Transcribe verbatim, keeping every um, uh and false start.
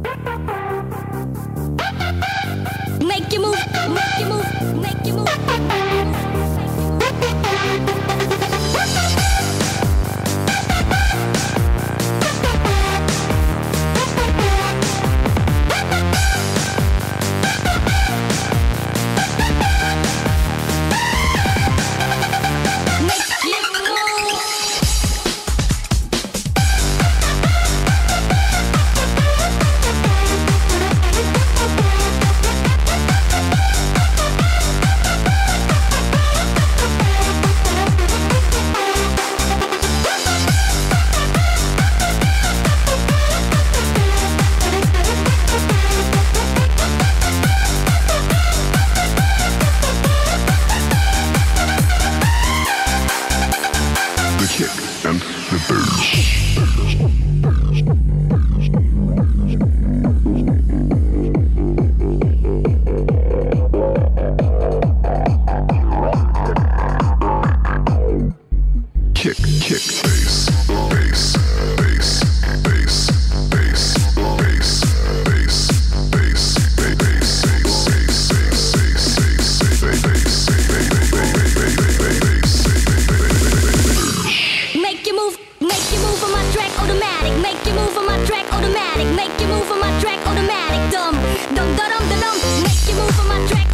Make you move, make you move, make you move. Kick, kick, bass, bass, bass, bass, bass, bass, bass, bass, Make you move, make you move on my track automatic. Make you move on my track automatic. Make you move on my track automatic. Dum, dum, dum, dum, dum. Make you move on my track.